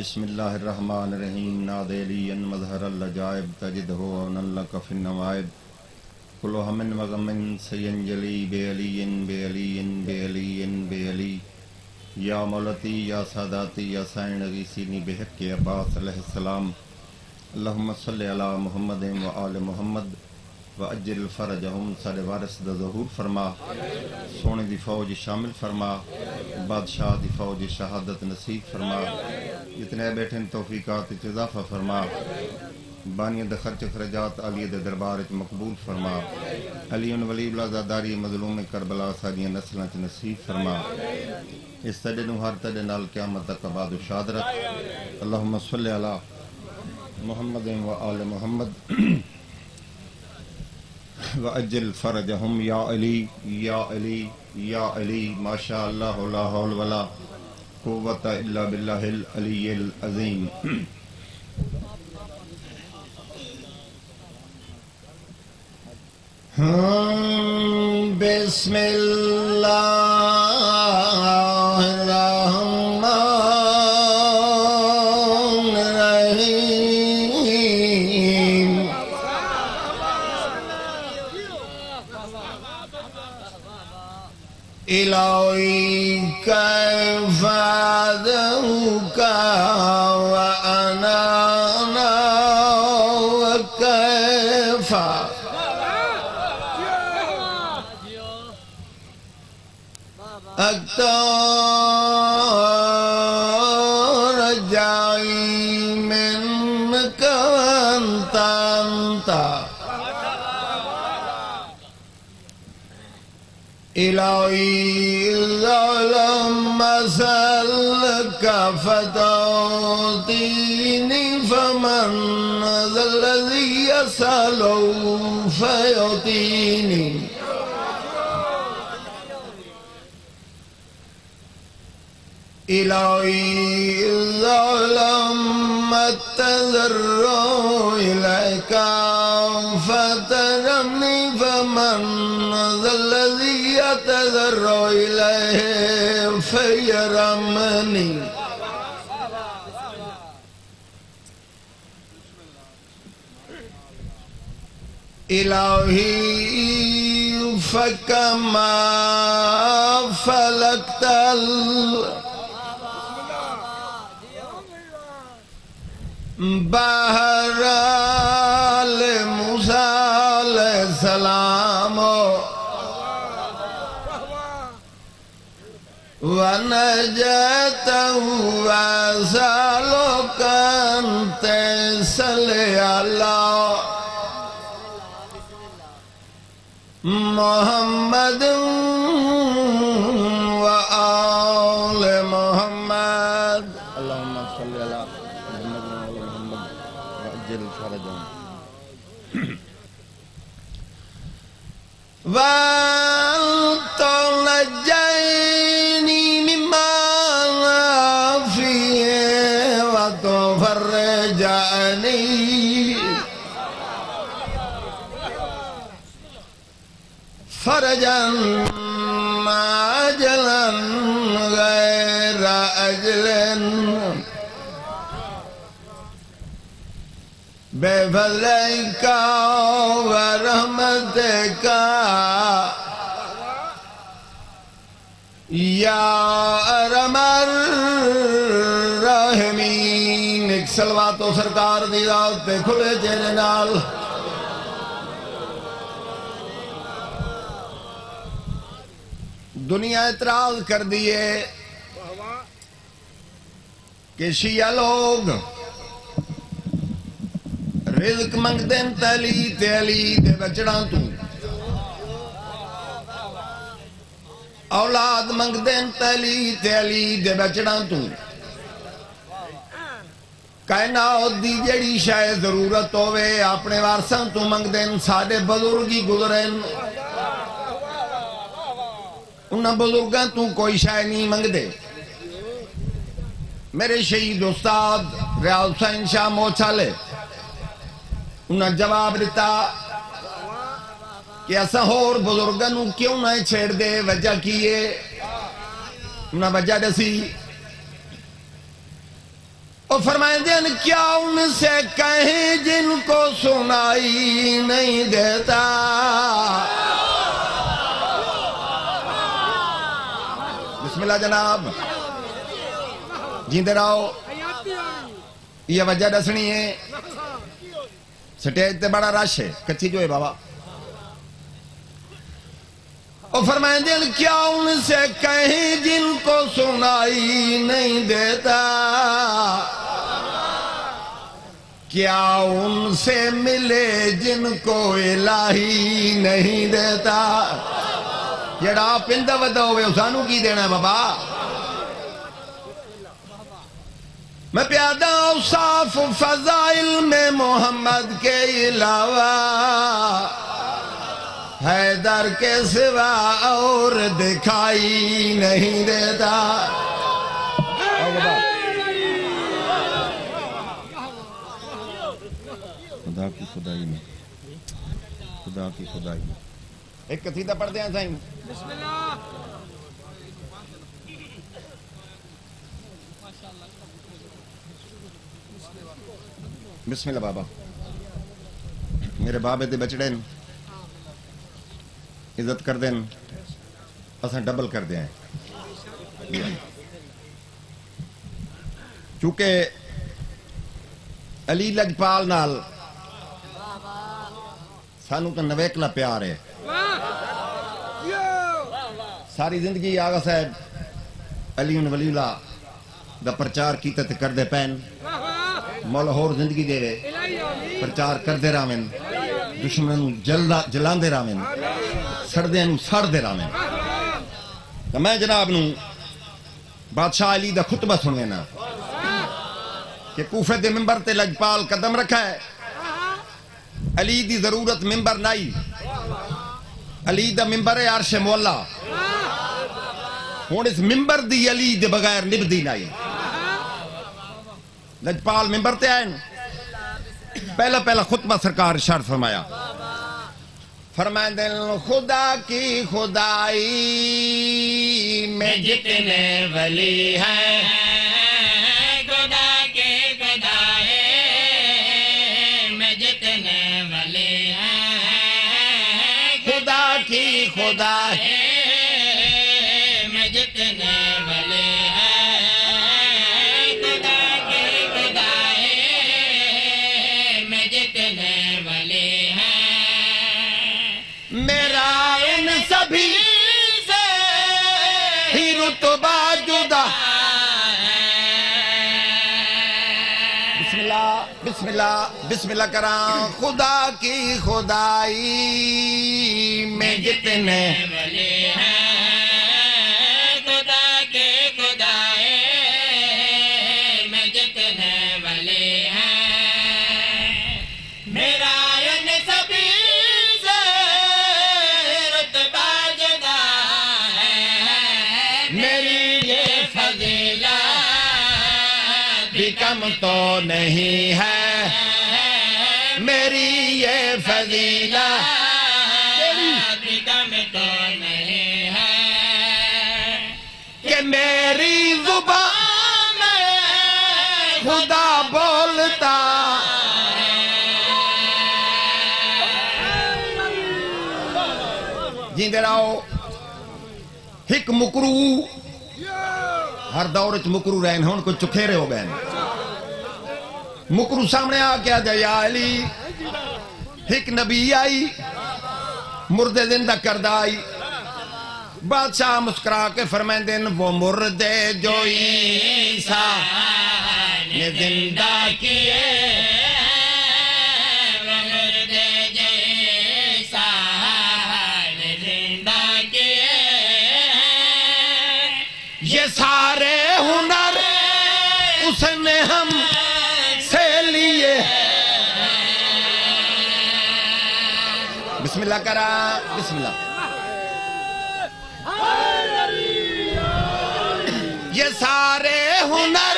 بسم اللہ الرحمن الرحیم نادے لین مظہر اللجائب تجدہ ونن لک فی النوائب کل ہم وغم سینجلی بے علی بے علی بے علی بے علی یا مولتی یا ساداتی یا سائن غیسینی بحق عباس علیہ السلام اللہم صلی علی محمد و آل محمد و اجل فرجہم سارے وارث دا ظہور فرما، سونے دی فوج شامل فرما، بادشاہ دی فوج شہادت نصیب فرما، جتنے بیٹھے توفیقات اضافہ فرما، بانی دا خرچ خرجات علی دے دربار مقبول فرما، علی ولی اللہ زاداری مظلوم کربلا ساریاں نسلاں چ نصیب فرما، اس تڑے نو ہر تڑے نال قیامت تک آباد و شاد رکھ۔ اللہم صلی علی محمد و آل محمد وَأَجِّلْ فَرَجَهُمْ یا علی یا علی یا علی ما شاء اللہ لا حول ولا قوت الا باللہ العلی العظیم۔ بسم اللہ الرحمن الہی کیف ادعوک وانا وکیف رجائی منک وانت الہی ظلم سألک فتعطینی فمن ذا الذی یسأل فیعطینی الہی ظلم التضرع الیک فترحمنی فمن ذا الذی يتضرع إليه فيرحمني إلهي فكما فلقت البحر لموسى عليه السلام ونجاته وأسألك أن تصلي على محمد وآل محمد اللهم صل على محمد وآل محمد وأجل فرجهم وأنت نجيني مما فيه وتفرجني فرجا عاجلا غير أجل بفضلك ورحمتك یا ارحم الراحمین۔ ایک صلوات و سرکار دی ذات پہ کھلے چہرے نال دنیا اعتراض کر دیئے کہ شیعہ لوگ رزق منگتے ہیں علی تے علی دے بچڑاں تو، اولاد منگتے ہیں علی تے علی دے بچڑاں تو، کائنات دی جڑی شاید ضرورت ہوئے اپنے وارثاں تو منگتے ہیں، ساڑے بزرگی گزریں انہاں بزرگاں تو کوئی شاید نہیں منگتے۔ میرے شہید استاد ریاض حسین شاہ موچھالے انہاں جواب دیتا کہ ایسا اور بزرگانوں کیوں نہ چھیڑ دے، وجہ کیے انہاں وجہ دسی اور فرمائیں دین کیا ان سے کہیں جن کو سنائی نہیں دیتا بسم اللہ جناب جیندے رہو یہ وجہ دسنی ہے سٹیج تے بڑا رش ہے کچھی جو ہے بابا اور فرمائیں دین کیا ان سے کہیں جن کو سنائی نہیں دیتا کیا ان سے ملے جن کو الہی نہیں دیتا جڑا پندہ ودہ ہوئے اسانو کی دینا ہے بابا میں پیادہ اوصاف فضائل میں محمد کے علاوہ حیدر کے سوا اور دکھائی نہیں دیتا خدا کی خدائی میں خدا کی خدائی میں ایک قصیدہ پڑھ دیں سائیں بسم اللہ بسم اللہ بابا میرے بابے دے بچڑے عزت کر دیں اساں ڈبل کر دیں چونکہ علی لجپال نال سانو تو نویکلا پیار ہے ساری زندگی آغا صاحب علی ولی اللہ دا پرچار کیتا تے کر دے پین مولا ہور زندگی دے پرچار کر دے رامن دشمنوں جلان دے رامن سردے نو سڑ دے رامن تو میں جناب نو بادشاہ علی دا خطبہ سنوے نا کہ کوفے دے ممبر تے لجپال قدم رکھا ہے علی دی ضرورت ممبر نائی علی دا ممبر ہے عرش مولا ہون اس ممبر دی علی دے بغیر نبدی نائی لجپال ممبر تے آئے پہلا خطبہ سرکار ارشاد فرمایا فرمائیں دل خدا کی خدائی میں جتنے ولی ہیں خدا کی خدائی میں جتنے ولی ہیں خدا کی خدائی میں جتنے ولی ہیں خدا کی خدائی میں جتنے ولی ہیں میرا ان سبھی سے ہی رتبہ جدا بسم اللہ بسم اللہ بسم اللہ کراں خدا کی خدائی میں جتنے ولی ہیں خدا کی خدائی میں جتنے ولی ہیں میرا ان سبھی کم تو نہیں ہے میری یہ فضیلت کم تو نہیں ہے کہ میری زبان میں خدا بولتا جیندے رہو ہک مکرو ہر دور چ مکرو رہن ہون کو چکھیرے ہو گئے مکرو سامنے آ کیا جائے یا علی ایک نبی آئی مردے زندہ کردہ آئی بادشاہ مسکرا کے فرمائیں دن وہ مردے جو عیسیٰ نے زندہ کیے وہ مردے جو عیسیٰ نے زندہ کیے یہ سارے ہنر اس نے ہم سے لیے بسم اللہ کرا بسم اللہ یہ سارے ہنر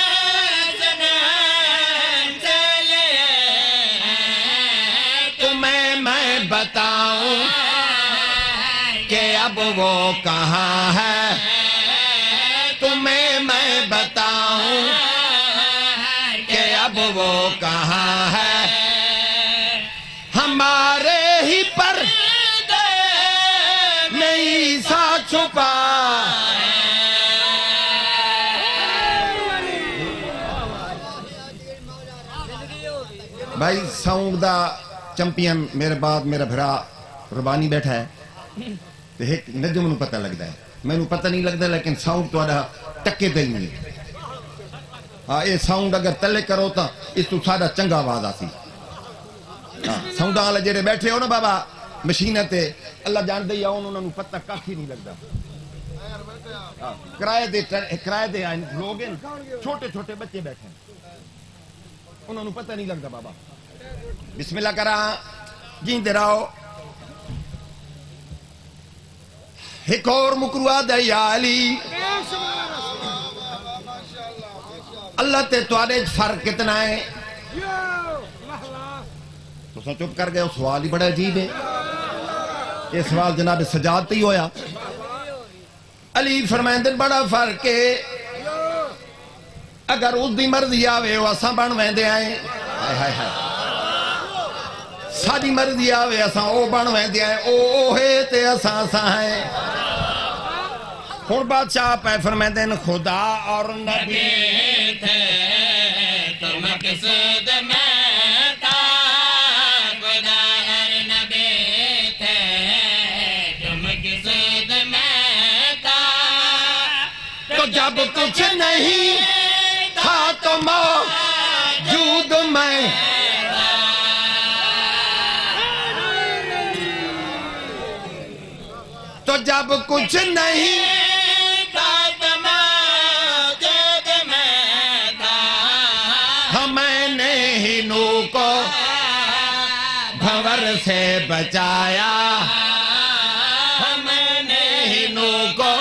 تمہیں میں بتاؤں کہ اب وہ کہاں ہے تمہیں میں بتاؤں اب وہ کہاں ہے ہمارے ہی پر نہیں سا چھپا بھائی ساؤنڈ دا چمپئن میرے بعد میرا بھرا ربانی بیٹھا ہے تو ایک نجم نو پتہ لگتا ہے میں نو پتہ نہیں لگتا لیکن ساؤنڈ تو آدھا ٹکے تے نہیں ہے ہاں یہ ساؤنڈ اگر تلے کرو تا اس تو سارا چنگا آواز آتی ساؤنڈ والے جڑے بیٹھے ہو نا بابا مشینہ تے اللہ جان دے یا انہوں نے پتہ کافی نہیں لگتا کرائے دے لوگ ہیں چھوٹے چھوٹے بچے بیٹھے ہیں انہوں نے پتہ نہیں لگتا بابا بسم اللہ کرا جیندے رہو ایک اور مکروہ دے یا علی اللہ تے توارے فرق کتنا ہے تو سن چپ کر گئے سوال ہی بڑا عجیب ہے یہ سوال جناب سجاد تے ہی ہویا علی فرمائندن بڑا فرق ہے اگر اس دی مرضی آوے وہ اساں بن ویندے آئیں ساری مرضی آوے اساں او بن ویندے آئیں او ہے تے اساں ہیں اور بادشاہ پہ فرمائندن خدا اور نبی تھے تو مقصود میں تھا خدا اور نبی تھے تو مقصود میں تھا تو جب کچھ نہیں تھا تو موجود میں تو جب کچھ نہیں تھا تو موجود میں تھا میں نے ہی نو کو بھور سے بچایا میں نے ہی نو کو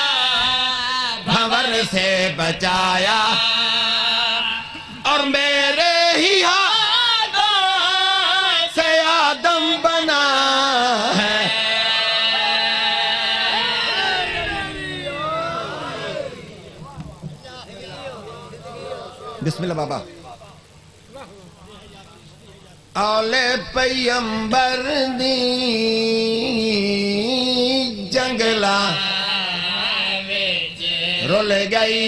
بھور سے بچایا اور میرے ہی ہاتھوں سے آدم بنا ہے بسم اللہ بابا اولے پیمبر دی جنگلا رول گئی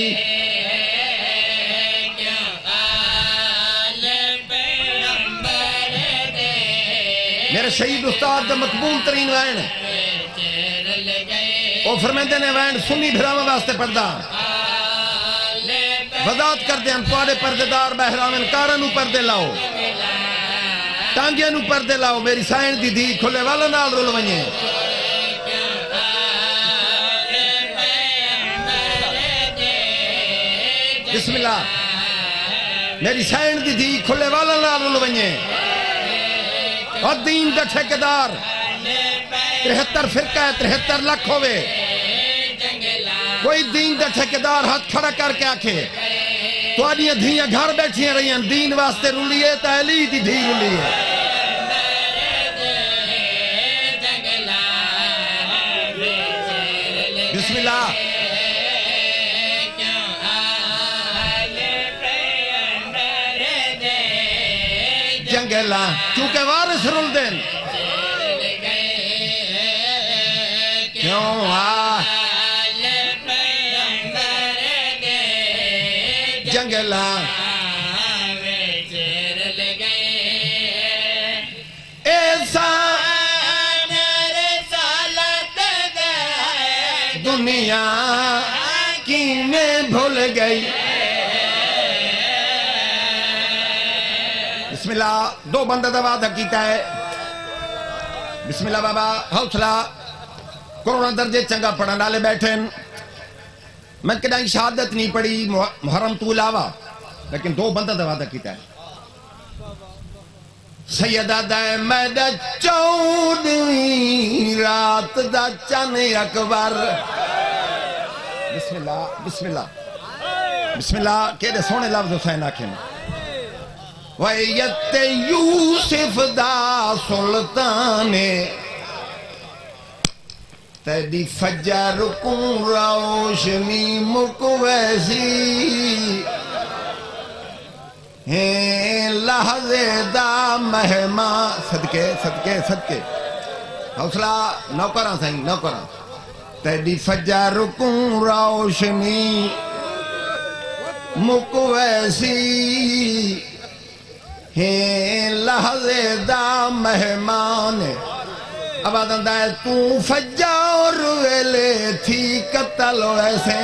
میرے شہید استاد دا مقبول ترین وین وہ فرمیندے نے وین سنی بھراویں واسطے پڑھدا وضاحت کر دیں توڑے پردے دار بہراویں کارا نو پردے لاؤ ٹانگیاں نو پردے لاؤ میری سائن دی دی کھلے والا نال رول ونجے بسم اللہ میری سائن دی دی کھلے والا نال رول ونجے اور دین دا ٹھیکیدار 73 فرقہ ہے 73 لاکھ ہوئے کوئی دین دا ٹھیکیدار ہاتھ کھڑا کر کے آکھے تو آدھیاں دھیاں گھر بیٹھیاں رہی ہیں دین واسطے رولی ہے تحلی دی دھی رولی ہے بسم اللہ جنگلا چونکہ وارث رول دین کیوں جنگلا ایسا دنیا کی میں بھول گئی بسم اللہ دو بندہ دا وعدہ کیتا ہے بسم اللہ بابا حوصلہ کرونا درجے چنگا پڑھن والے بیٹھے میں کدھائیں شہادت نہیں پڑھی محرم تو علاوہ لیکن دو بندہ دا وعدہ کیتا ہے سیدہ دائے میں دا چودویں رات دا چن اکبر بسم اللہ بسم اللہ بسم اللہ کہتے سونے لفظ حسین آکھیں وَيَتَّ یوسف دا سلطانے تیری فجر کن روشنی مکویسی ہیں لحظے دا مہمان صدقے صدقے صدقے حوصلہ نوکراں سائیں نوکراں تیری فجر کو روشنی مک ویسی ہیں لحظے دا مہمان آواز آندا ہے تو فجر ویلے تھی قتل ویسے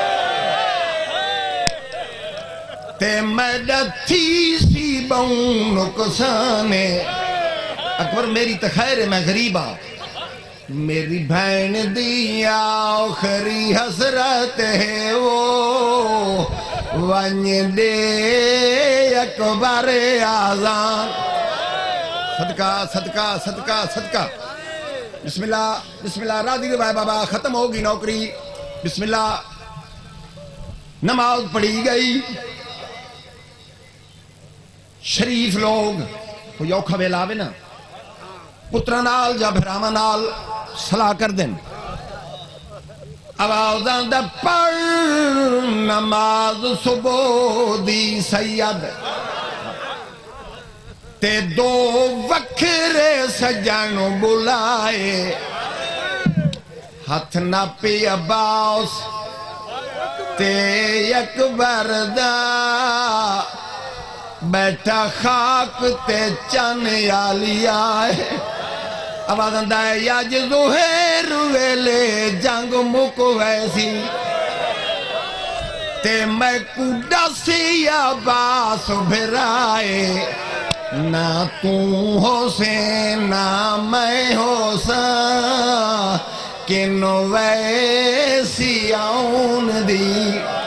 تے میں ڈتھی سی بہوں نقصانے اکبر میری تخیر ہے میں غریب ہوں میری بہن دی آخری حسرت ہے وہ ون دے اکبر آزان صدقہ صدقہ صدقہ صدقہ بسم اللہ راضی روائے بابا ختم ہوگی نوکری بسم اللہ نماز پڑھی گئی شریف لوگ کوئی اوکھا ویلا آوے نا پترہ نال جا بھراما نال صلاح کر دیں آوازاں دا پڑھ نماز صبح دی سید تے دو وکھرے سجن بلائے ہتھ نہ پی عباس تے اکبر دا بیٹھا خاک تے چن آلی آئے آواز آندا ہے یاج ظہیر ویلے جنگ مک ویسی تے میں کوڈا سی عباس بھرائے نہ تو حسین نہ میں حسین کنو ویسی آن دی